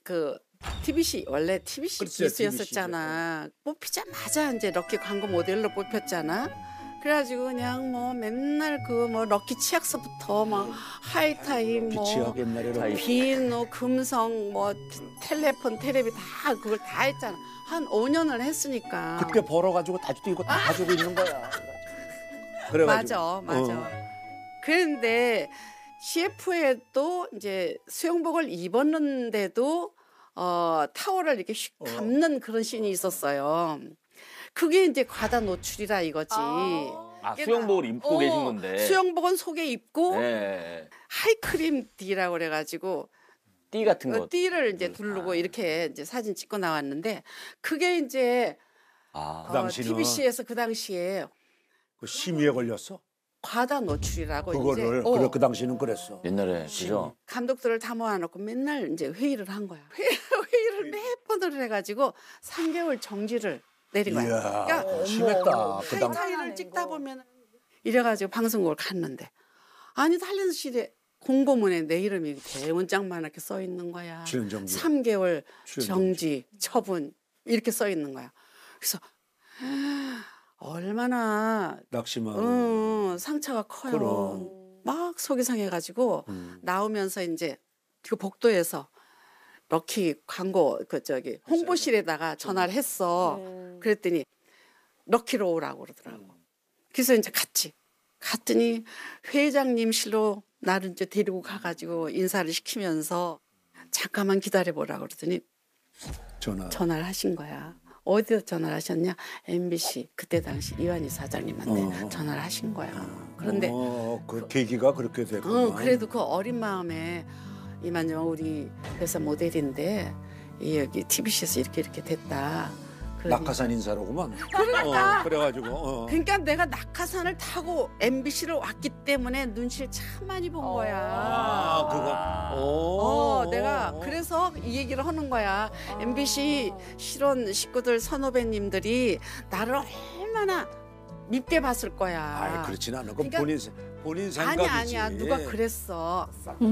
그 TBC 원래 TBC 그렇죠, 기수였었잖아. 뽑히자마자 이제 럭키 광고 모델로 뽑혔잖아. 그래가지고 그냥 뭐 맨날 그 뭐 럭키 치약서부터 막 하이타임 뭐 비치약 옛날에 비누 금성 뭐 텔레폰 텔레비 다 그걸 다 했잖아. 한 5년을 했으니까. 그때 벌어가지고 다주도 이거 다 가지고 있는 거야. 그래가지고. 맞아. 그런데 CF에도 이제 수영복을 입었는데도 타월을 이렇게 휙 감는 그런 씬이 있었어요. 그게 이제 과다 노출이라 이거지. 수영복을 입고 계신 건데. 수영복은 속에 입고 네. 하이크림 D라고 그래가지고 띠 같은 거. 띠를 이제 두르고 이렇게 이제 사진 찍고 나왔는데 그게 이제 그 당시는 TBC에서 그 당시에 그 심의에 걸렸어. 과다 노출이라고 그거를 이제 그래, 그 당시는 그랬어. 옛날에 그죠? 감독들을 다 모아놓고 맨날 이제 회의를 한 거야. 회의를 몇 번을 해가지고 3개월 정지를 내린 거야. 이야, 그러니까 심했다. 그 당. 하이타이를 찍다 보면 이래가지고 방송국을 갔는데 아니 단련실에 공고문에 내 이름이 대문짝만하게 써 있는 거야. 출연 정지. 3개월 출연 정지 처분 이렇게 써 있는 거야. 그래서 얼마나 상처가 커요. 그럼. 막 속이 상해가지고 나오면서 이제 그 복도에서 럭키 광고 그 저기 홍보실에다가 전화를 했어. 그랬더니 럭키로 오라고 그러더라고. 그래서 이제 갔더니 회장님실로 나를 이제 데리고 가가지고 인사를 시키면서 잠깐만 기다려보라 그러더니 전화를 하신 거야. 어디서 전화를 하셨냐? MBC 그때 당시 이완희 사장님한테 전화를 하신 거야. 그런데 그 계기가 그렇게 됐구나. 그래도 그 어린 마음에 이만영 우리 회사 모델인데 여기 TBC에서 이렇게 됐다. 낙하산 인사로구만. 그러니까 그래가지고. 그러니까 내가 낙하산을 타고 MBC를 왔기 때문에 눈치를 참 많이 본 거야. 그거. 내가 그래서 이 얘기를 하는 거야. MBC 실원 식구들 선후배님들이 나를 얼마나 밉게 봤을 거야. 아이, 그렇진 않아. 그 그러니까, 본인 생각이지. 아니야. 누가 그랬어.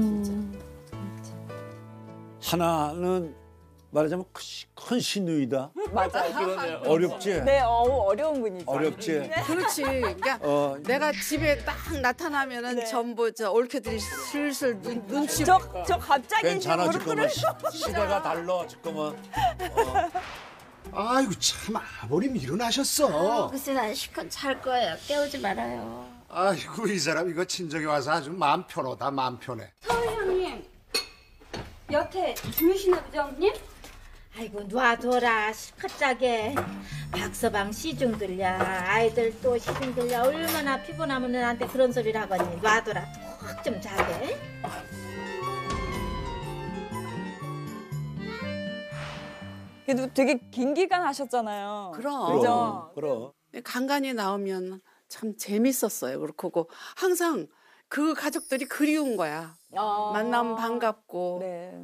하나는 말하자면 큰 신우이다. 맞아요. 어렵지? 네, 어려운 분이죠. 어렵지? 그렇지. 그러니까 내가 집에 딱 나타나면은 네. 전부 저 올케들이 슬슬 눈치. 저 갑자기 괜찮아 이제 지금은 시대가 달라 지금은. 아이고 참 아버님 일어나셨어. 글쎄 난 실컷 잘 거예요. 깨우지 말아요. 아이고 이 사람 이거 친정에 와서 아주 마음 편하다 마음 편해. 서울 형님 여태 주무시나 보죠 형님? 아이고 놔둬라 실컷 자게. 박서방 시중 들려 아이들 또 시중 들려 얼마나 피곤하면 나한테 그런 소리를 하거니. 놔둬라 푹 좀 자게. 그래도 되게 긴 기간 하셨잖아요. 그럼. 그죠? 간간히 나오면 참 재밌었어요. 그렇고 항상 그 가족들이 그리운 거야. 만나면 반갑고. 네.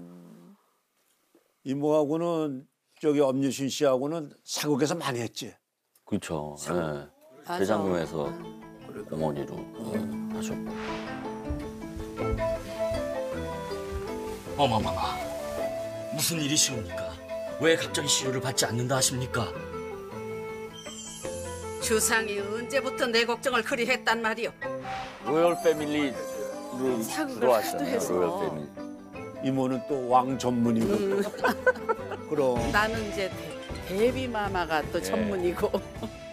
이모하고는 저기 엄유신 씨하고는 사극에서 많이 했지. 그렇죠. 맞아. 대장금에서 어머니로 하셨고. 어머머머, 무슨 일이시옵니까? 왜 갑자기 시료를 받지 않는다 하십니까? 주상이 언제부터 내 걱정을 그리 했단 말이오. 로열 패밀리로 사극을 들어왔잖아요. 하도 해서. 로열 패밀리. 이모는 또 왕 전문이고. 그럼. 나는 이제 데뷔 마마가 또 전문이고.